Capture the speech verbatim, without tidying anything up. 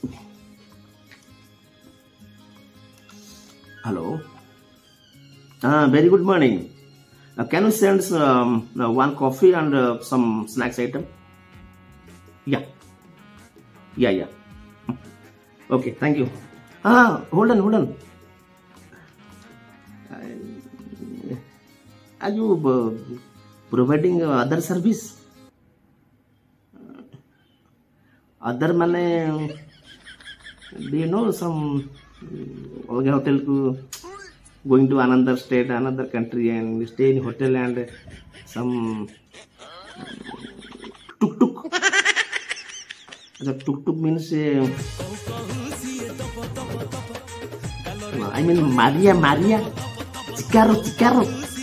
Hello. Uh, very good morning. Uh, can you send um, uh, one coffee and uh, some snacks item? Yeah. Yeah, yeah. Okay, thank you. Ah, hold on, hold on. Uh, are you uh, providing uh, other service? Uh, other mane, do you know some uh, hotel ku going to another state, another country and stay in hotel and some tuk tuk. The tuk tuk means uh, I mean Maaria, Maaria, Chicaro, Chicaro.